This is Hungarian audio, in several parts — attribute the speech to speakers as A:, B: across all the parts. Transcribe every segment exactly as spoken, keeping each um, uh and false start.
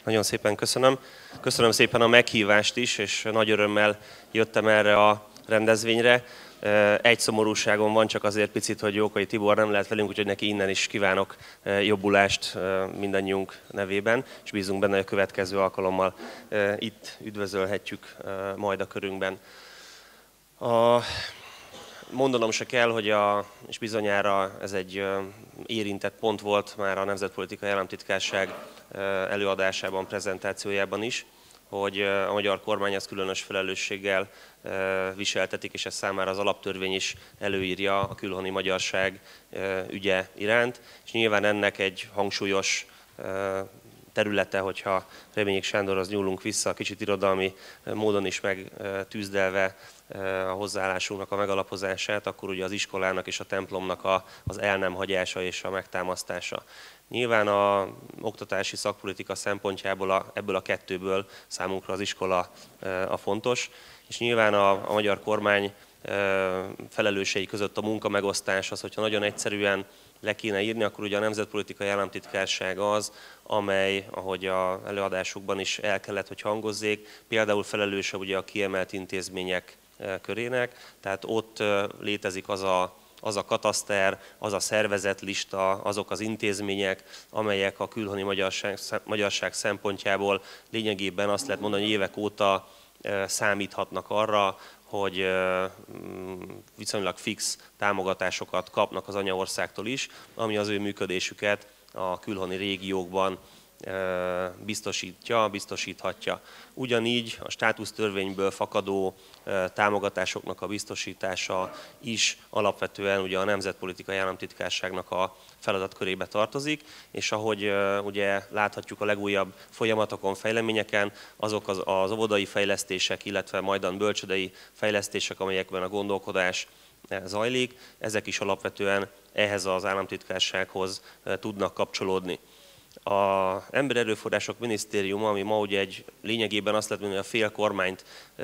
A: Nagyon szépen köszönöm. Köszönöm szépen a meghívást is, és nagy örömmel jöttem erre a rendezvényre. Egy szomorúságom van, csak azért picit, hogy Jókai Tibor nem lehet velünk, úgyhogy neki innen is kívánok jobbulást mindannyiunk nevében, és bízunk benne, hogy a következő alkalommal itt üdvözölhetjük majd a körünkben. A Mondanom se kell, hogy a, és bizonyára ez egy érintett pont volt már a Nemzetpolitikai Államtitkárság előadásában, prezentációjában is, hogy a magyar kormány ezt különös felelősséggel viseltetik, és ez számára az alaptörvény is előírja a külhoni magyarság ügye iránt. És nyilván ennek egy hangsúlyos területe, hogyha Reményik Sándorhoz nyúlunk vissza, kicsit irodalmi módon is megtűzdelve a hozzáállásunknak a megalapozását, akkor ugye az iskolának és a templomnak a, az el nem hagyása és a megtámasztása. Nyilván az oktatási szakpolitika szempontjából a, ebből a kettőből számunkra az iskola a fontos, és nyilván a, a magyar kormány felelősei között a munkamegosztás az, hogyha nagyon egyszerűen le kéne írni, akkor ugye a Nemzetpolitikai Államtitkárság az, amely, ahogy az előadásukban is el kellett, hogy hangozzék, például felelőse ugye a kiemelt intézmények körének, tehát ott létezik az a, az a kataszter, az a szervezetlista, azok az intézmények, amelyek a külhoni magyarság, magyarság szempontjából lényegében azt lehet mondani, hogy évek óta számíthatnak arra, hogy viszonylag fix támogatásokat kapnak az anyaországtól is, ami az ő működésüket a külhoni régiókban biztosítja, biztosíthatja. Ugyanígy a státusztörvényből fakadó támogatásoknak a biztosítása is alapvetően ugye a Nemzetpolitikai Államtitkárságnak a feladatkörébe tartozik, és ahogy ugye láthatjuk a legújabb folyamatokon, fejleményeken, azok az, az óvodai fejlesztések, illetve majdan bölcsődei fejlesztések, amelyekben a gondolkodás zajlik, ezek is alapvetően ehhez az államtitkársághoz tudnak kapcsolódni. Az Emberi Erőforrások Minisztériuma, ami ma ugye egy lényegében azt lehet mondani, hogy a fél kormányt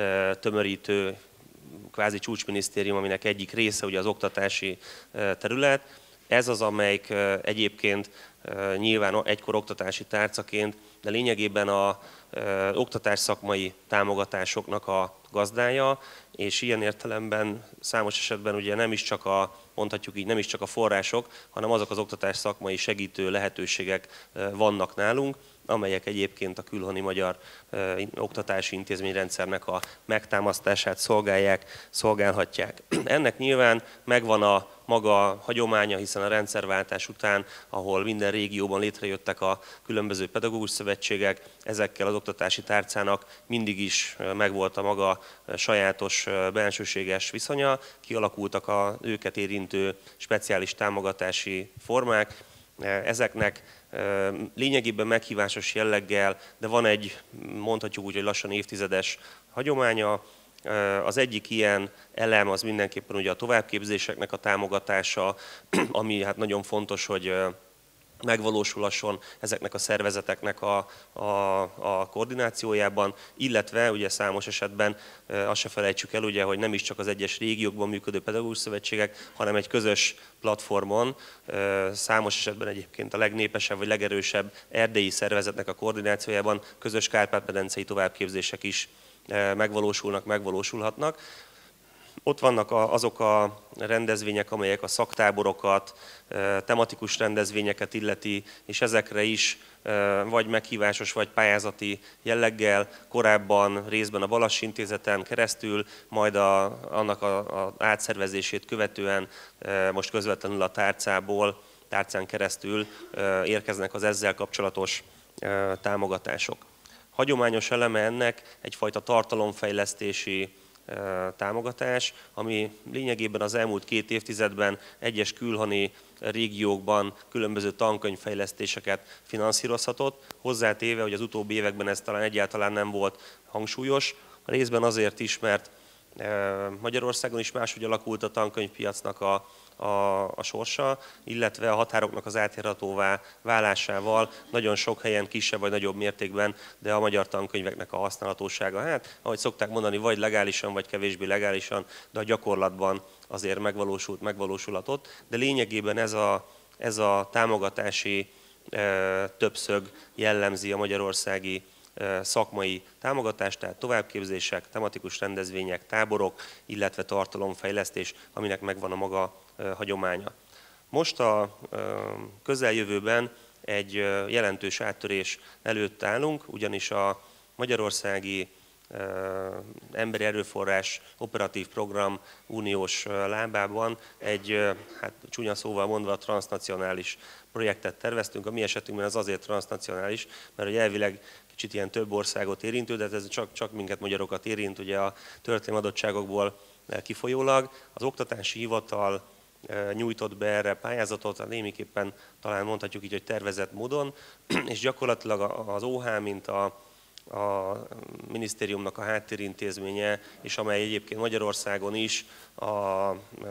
A: tömörítő kvázi csúcsminisztérium, aminek egyik része ugye az oktatási terület, ez az, amelyik egyébként nyilván egykor oktatási tárcaként, de lényegében az oktatás szakmai támogatásoknak a gazdája, és ilyen értelemben számos esetben ugye nem is csak a, mondhatjuk így, nem is csak a források, hanem azok az oktatás szakmai segítő lehetőségek vannak nálunk, amelyek egyébként a külhoni magyar ö, oktatási intézményrendszernek a megtámasztását szolgálják, szolgálhatják. Ennek nyilván megvan a maga hagyománya, hiszen a rendszerváltás után, ahol minden régióban létrejöttek a különböző pedagógus szövetségek, ezekkel az oktatási tárcának mindig is megvolt a maga sajátos bensőséges viszonya, kialakultak a őket érintő speciális támogatási formák, ezeknek lényegében meghívásos jelleggel, de van egy, mondhatjuk úgy, hogy lassan évtizedes hagyománya. Az egyik ilyen elem az mindenképpen ugye a továbbképzéseknek a támogatása, ami hát nagyon fontos, hogy megvalósulhasson ezeknek a szervezeteknek a, a, a koordinációjában, illetve ugye számos esetben azt se felejtsük el, ugye, hogy nem is csak az egyes régiókban működő pedagógus szövetségek, hanem egy közös platformon, számos esetben egyébként a legnépesebb vagy legerősebb erdélyi szervezetnek a koordinációjában közös kárpát-medencei továbbképzések is megvalósulnak, megvalósulhatnak. Ott vannak azok a rendezvények, amelyek a szaktáborokat, tematikus rendezvényeket illeti, és ezekre is vagy meghívásos, vagy pályázati jelleggel korábban részben a Balassi Intézeten keresztül, majd a, annak a, a átszervezését követően most közvetlenül a tárcából, tárcán keresztül érkeznek az ezzel kapcsolatos támogatások. Hagyományos eleme ennek egyfajta tartalomfejlesztési támogatás, ami lényegében az elmúlt két évtizedben egyes külhoni régiókban különböző tankönyvfejlesztéseket finanszírozhatott, hozzátéve, hogy az utóbbi években ez talán egyáltalán nem volt hangsúlyos, részben azért is, mert Magyarországon is máshogy alakult a tankönyvpiacnak a, a, a sorsa, illetve a határoknak az átjárhatóvá válásával nagyon sok helyen kisebb vagy nagyobb mértékben, de a magyar tankönyveknek a használhatósága, hát ahogy szokták mondani, vagy legálisan, vagy kevésbé legálisan, de a gyakorlatban azért megvalósult, megvalósulhatott. De lényegében ez a, ez a támogatási többszög jellemzi a magyarországi szakmai támogatást, tehát továbbképzések, tematikus rendezvények, táborok, illetve tartalomfejlesztés, aminek megvan a maga hagyománya. Most a közeljövőben egy jelentős áttörés előtt állunk, ugyanis a magyarországi emberi erőforrás operatív program uniós lábában egy, hát csúnya szóval mondva, transznacionális projektet terveztünk. A mi esetünkben az azért transznacionális, mert hogy elvileg kicsit ilyen több országot érintő, de ez csak, csak minket, magyarokat érint, ugye a történelmi adottságokból kifolyólag. Az oktatási hivatal nyújtott be erre pályázatot, némiképpen talán mondhatjuk így, hogy tervezett módon, és gyakorlatilag az o há, mint a, a minisztériumnak a háttérintézménye, és amely egyébként Magyarországon is a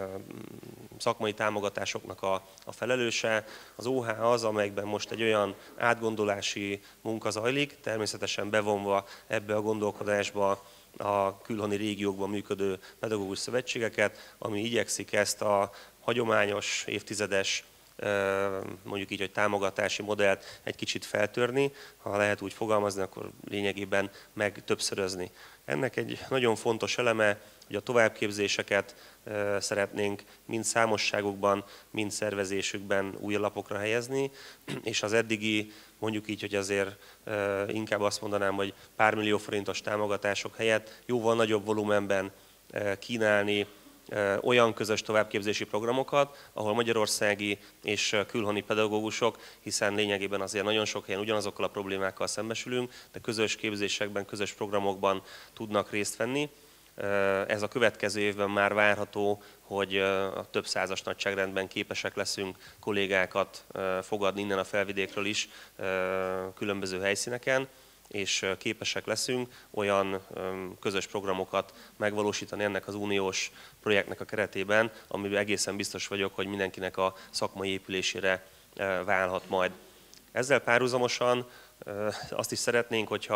A: szakmai támogatásoknak a, a felelőse. Az o há az, amelyben most egy olyan átgondolási munka zajlik, természetesen bevonva ebbe a gondolkodásba a külhoni régiókban működő pedagógus szövetségeket, ami igyekszik ezt a hagyományos, évtizedes, mondjuk így, hogy támogatási modellt egy kicsit feltörni, ha lehet úgy fogalmazni, akkor lényegében meg többszörözni. Ennek egy nagyon fontos eleme, hogy a továbbképzéseket szeretnénk mind számosságukban, mind szervezésükben új lapokra helyezni, és az eddigi, mondjuk így, hogy azért inkább azt mondanám, hogy pár millió forintos támogatások helyett jóval nagyobb volumenben kínálni olyan közös továbbképzési programokat, ahol magyarországi és külhoni pedagógusok, hiszen lényegében azért nagyon sok helyen ugyanazokkal a problémákkal szembesülünk, de közös képzésekben, közös programokban tudnak részt venni. Ez a következő évben már várható, hogy a több százas nagyságrendben képesek leszünk kollégákat fogadni innen a felvidékről is különböző helyszíneken, és képesek leszünk olyan közös programokat megvalósítani ennek az uniós projektnek a keretében, amiben egészen biztos vagyok, hogy mindenkinek a szakmai épülésére válhat majd. Ezzel párhuzamosan azt is szeretnénk, hogyha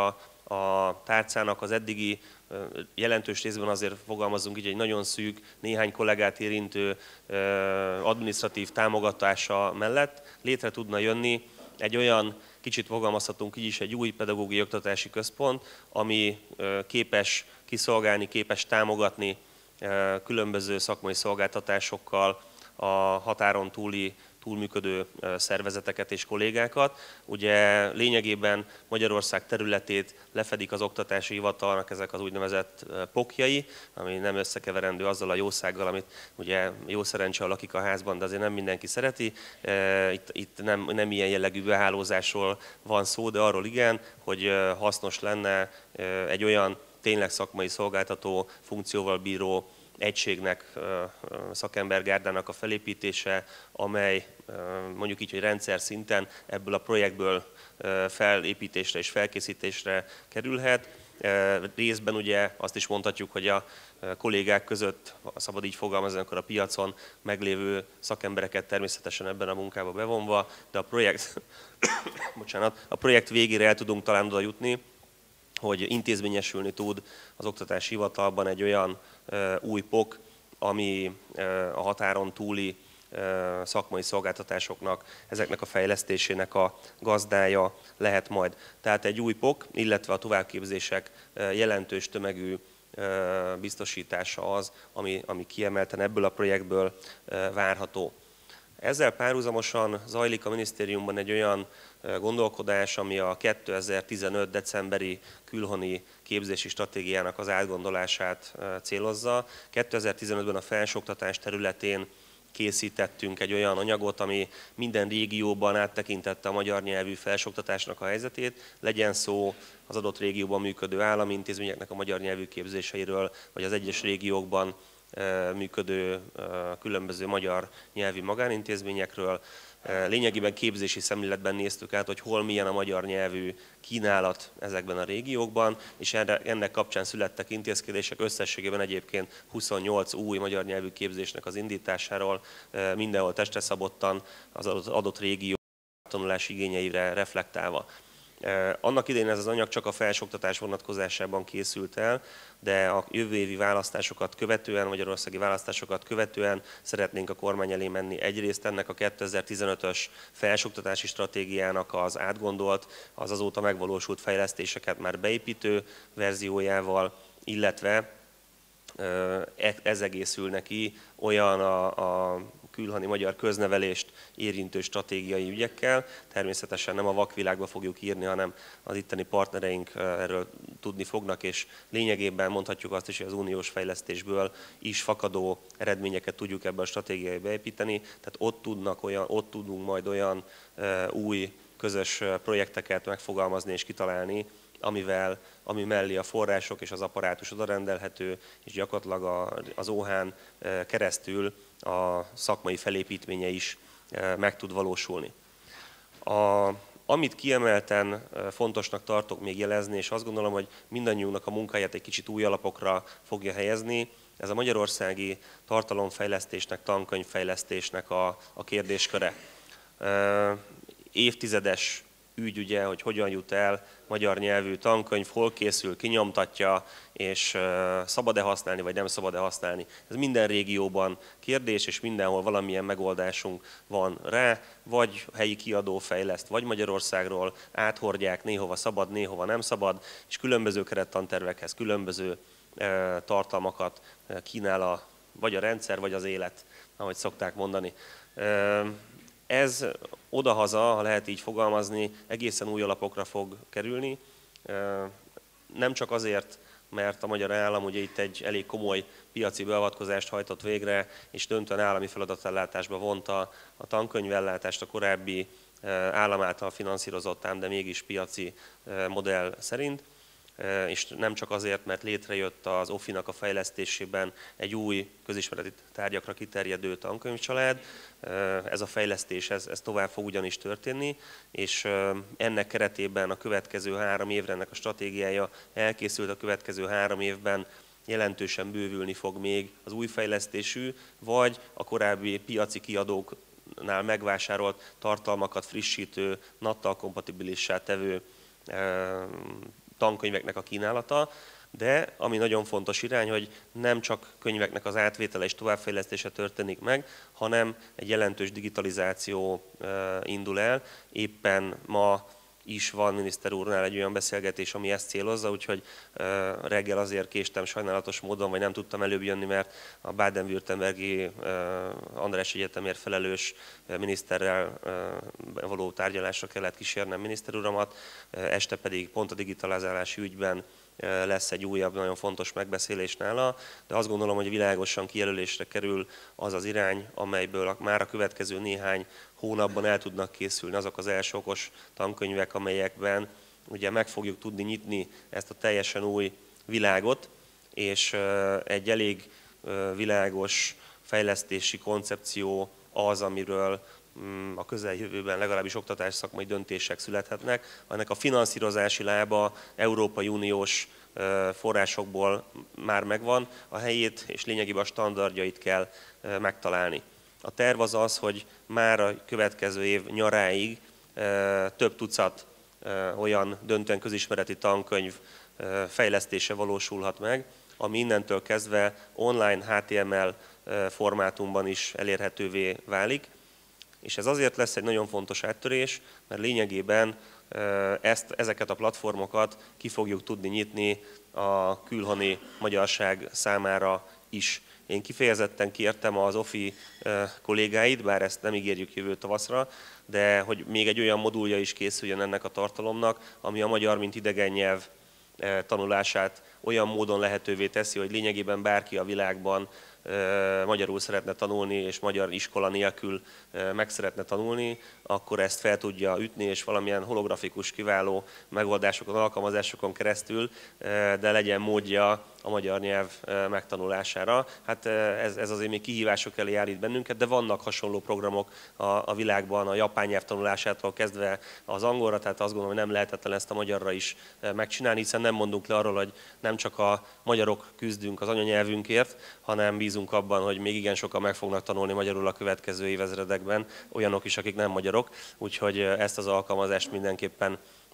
A: a tárcának az eddigi jelentős részben azért fogalmazunk így, egy nagyon szűk, néhány kollégát érintő adminisztratív támogatása mellett létre tudna jönni egy olyan, kicsit fogalmazhatunk így is, egy új pedagógiai oktatási központ, ami képes kiszolgálni, képes támogatni különböző szakmai szolgáltatásokkal a határon túli túlműködő szervezeteket és kollégákat. Ugye lényegében Magyarország területét lefedik az oktatási hivatalnak ezek az úgynevezett pokjai, ami nem összekeverendő azzal a jószággal, amit ugye jó szerencse a lakik a házban, de azért nem mindenki szereti. Itt, itt nem, nem ilyen jellegű behálózásról van szó, de arról igen, hogy hasznos lenne egy olyan tényleg szakmai szolgáltató funkcióval bíró egységnek, szakembergárdának a felépítése, amely mondjuk így, hogy rendszer szinten ebből a projektből felépítésre és felkészítésre kerülhet. Részben ugye azt is mondhatjuk, hogy a kollégák között, szabad így fogalmazni, akkor a piacon meglévő szakembereket természetesen ebben a munkába bevonva, de a projekt, bocsánat, a projekt végére el tudunk talán oda jutni, hogy intézményesülni tud az oktatási hivatalban egy olyan új pok, ami a határon túli szakmai szolgáltatásoknak, ezeknek a fejlesztésének a gazdája lehet majd. Tehát egy új pok, illetve a továbbképzések jelentős tömegű biztosítása az, ami, ami kiemelten ebből a projektből várható. Ezzel párhuzamosan zajlik a minisztériumban egy olyan gondolkodás, ami a kétezer-tizenöt decemberi külhoni képzési stratégiának az átgondolását célozza. kétezer-tizenötben a felsőoktatás területén készítettünk egy olyan anyagot, ami minden régióban áttekintette a magyar nyelvű felsőoktatásnak a helyzetét, legyen szó az adott régióban működő állami intézményeknek a magyar nyelvű képzéseiről, vagy az egyes régiókban működő különböző magyar nyelvű magánintézményekről. Lényegében képzési szemléletben néztük át, hogy hol milyen a magyar nyelvű kínálat ezekben a régiókban, és ennek kapcsán születtek intézkedések, összességében egyébként huszonnyolc új magyar nyelvű képzésnek az indításáról, mindenhol testre szabottan az adott régió tanulási igényeire reflektálva. Annak idején ez az anyag csak a felsőoktatás vonatkozásában készült el, de a jövő évi választásokat követően, magyarországi választásokat követően szeretnénk a kormány elé menni. Egyrészt ennek a kétezer-tizenötös felsőoktatási stratégiának az átgondolt, az azóta megvalósult fejlesztéseket már beépítő verziójával, illetve ez egészül neki olyan a, a külhoni magyar köznevelést érintő stratégiai ügyekkel. Természetesen nem a vakvilágba fogjuk írni, hanem az itteni partnereink erről tudni fognak, és lényegében mondhatjuk azt is, hogy az uniós fejlesztésből is fakadó eredményeket tudjuk ebbe a stratégiai beépíteni. Tehát ott, tudnak olyan, ott tudunk majd olyan új közös projekteket megfogalmazni és kitalálni, amivel, ami mellé a források és az apparátus odarendelhető, és gyakorlatilag az ó há-n keresztül a szakmai felépítménye is meg tud valósulni. A, amit kiemelten fontosnak tartok még jelezni, és azt gondolom, hogy mindannyiunknak a munkáját egy kicsit új alapokra fogja helyezni, ez a magyarországi tartalomfejlesztésnek, tankönyvfejlesztésnek a, a kérdésköre. Évtizedes ügy, ugye, hogy hogyan jut el magyar nyelvű tankönyv, hol készül, kinyomtatja, és szabad-e használni, vagy nem szabad-e használni. Ez minden régióban kérdés, és mindenhol valamilyen megoldásunk van rá, vagy helyi kiadó fejleszt, vagy Magyarországról áthordják, néhova szabad, néhova nem szabad, és különböző kerettantervekhez különböző tartalmakat kínál a, vagy a rendszer, vagy az élet, ahogy szokták mondani. Ez odahaza, ha lehet így fogalmazni, egészen új alapokra fog kerülni. Nem csak azért, mert a magyar állam ugye itt egy elég komoly piaci beavatkozást hajtott végre, és döntően állami feladatellátásba vonta a tankönyvellátást a korábbi állam által finanszírozott, ám de mégis piaci modell szerint. És nem csak azért, mert létrejött az o finak a fejlesztésében egy új közismereti tárgyakra kiterjedő tankönyvcsalád. Ez a fejlesztés, ez, ez tovább fog ugyanis történni, és ennek keretében a következő három évre ennek a stratégiája elkészült, a következő három évben jelentősen bővülni fog még az új fejlesztésű, vagy a korábbi piaci kiadóknál megvásárolt tartalmakat frissítő, nattal kompatibilissá tevő tankönyveknek a kínálata, de ami nagyon fontos irány, hogy nem csak könyveknek az átvétele és továbbfejlesztése történik meg, hanem egy jelentős digitalizáció indul el. Éppen ma is van miniszter úrnál egy olyan beszélgetés, ami ezt célozza, úgyhogy reggel azért késtem sajnálatos módon, vagy nem tudtam előbb jönni, mert a Baden-Württembergi András Egyetemért felelős miniszterrel való tárgyalásra kellett kísérnem miniszter uramat, este pedig pont a digitalizálási ügyben lesz egy újabb, nagyon fontos megbeszélés nála, de azt gondolom, hogy világosan kijelölésre kerül az az irány, amelyből már a következő néhány hónapban el tudnak készülni azok az első okos tankönyvek, amelyekben ugye meg fogjuk tudni nyitni ezt a teljesen új világot, és egy elég világos fejlesztési koncepció az, amiről a közeljövőben legalábbis oktatás szakmai döntések születhetnek. Ennek a finanszírozási lába Európai Uniós forrásokból már megvan, a helyét és lényegében a standardjait kell megtalálni. A terv az az, hogy már a következő év nyaráig több tucat olyan döntően közismereti tankönyv fejlesztése valósulhat meg, ami innentől kezdve online há té em el formátumban is elérhetővé válik. És ez azért lesz egy nagyon fontos áttörés, mert lényegében ezt, ezeket a platformokat ki fogjuk tudni nyitni a külhoni magyarság számára is. Én kifejezetten kértem az o fi kollégáit, bár ezt nem ígérjük jövő tavaszra, de hogy még egy olyan modulja is készüljön ennek a tartalomnak, ami a magyar, mint idegen nyelv tanulását olyan módon lehetővé teszi, hogy lényegében bárki a világban magyarul szeretne tanulni, és magyar iskola nélkül meg szeretne tanulni, akkor ezt fel tudja ütni, és valamilyen holografikus, kiváló megoldásokon, alkalmazásokon keresztül, de legyen módja a magyar nyelv megtanulására. Hát ez, ez azért még kihívások elé állít bennünket, de vannak hasonló programok a, a világban, a japán nyelv tanulásától kezdve az angolra, tehát azt gondolom, hogy nem lehetetlen ezt a magyarra is megcsinálni, hiszen nem mondunk le arról, hogy nem csak a magyarok küzdünk az anyanyelvünkért, hanem bízunk abban, hogy még igen sokan meg fognak tanulni magyarul a következő évezredekben, olyanok is, akik nem magyarok, úgyhogy ezt az alkalmazást mindenképpen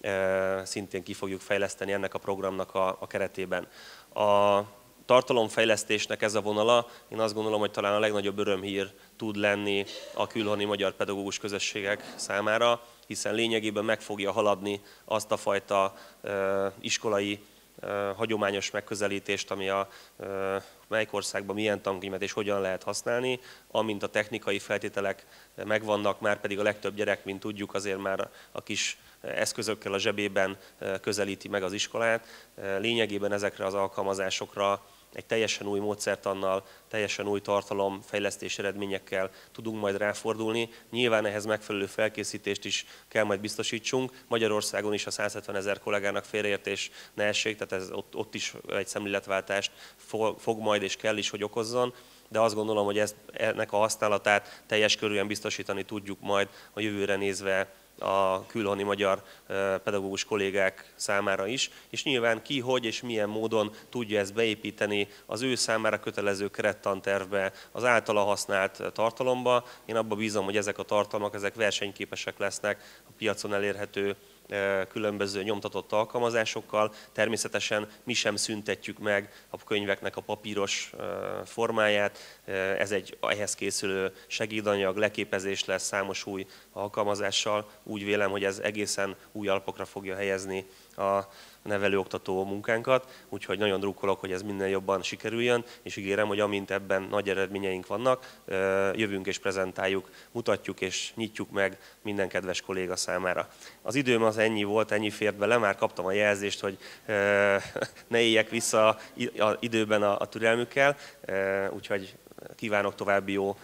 A: szintén ki fogjuk fejleszteni ennek a programnak a, a keretében. A tartalomfejlesztésnek ez a vonala, én azt gondolom, hogy talán a legnagyobb örömhír tud lenni a külhoni magyar pedagógus közösségek számára, hiszen lényegében meg fogja haladni azt a fajta iskolai hagyományos megközelítést, ami a melyik országban milyen tankönyvet és hogyan lehet használni, amint a technikai feltételek megvannak, már pedig a legtöbb gyerek, mint tudjuk, azért már a kis eszközökkel a zsebében közelíti meg az iskolát. Lényegében ezekre az alkalmazásokra egy teljesen új módszertannal, teljesen új tartalomfejlesztés eredményekkel tudunk majd ráfordulni. Nyilván ehhez megfelelő felkészítést is kell majd biztosítsunk. Magyarországon is a száz hetven ezer kollégának félreértés ne essék, tehát ez ott, ott is egy szemléletváltást fog majd és kell is, hogy okozzon. De azt gondolom, hogy ezt, ennek a használatát teljes körűen biztosítani tudjuk majd a jövőre nézve a külhoni magyar pedagógus kollégák számára is, és nyilván ki, hogy és milyen módon tudja ezt beépíteni az ő számára kötelező kerettantervbe, az általa használt tartalomba. Én abban bízom, hogy ezek a tartalmak, ezek versenyképesek lesznek a piacon elérhető különböző nyomtatott alkalmazásokkal. Természetesen mi sem szüntetjük meg a könyveknek a papíros formáját. Ez egy ehhez készülő segédanyag, leképezés lesz számos új alkalmazással. Úgy vélem, hogy ez egészen új alapokra fogja helyezni a nevelő-oktató munkánkat, úgyhogy nagyon drukkolok, hogy ez minden jobban sikerüljön, és ígérem, hogy amint ebben nagy eredményeink vannak, jövünk és prezentáljuk, mutatjuk és nyitjuk meg minden kedves kolléga számára. Az időm az ennyi volt, ennyi fért bele, már kaptam a jelzést, hogy ne éljek vissza időben a türelmükkel, úgyhogy kívánok további jó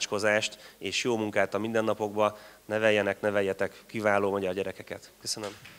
A: tanácskozást és jó munkát a mindennapokban, neveljenek, neveljetek kiváló magyar gyerekeket. Köszönöm.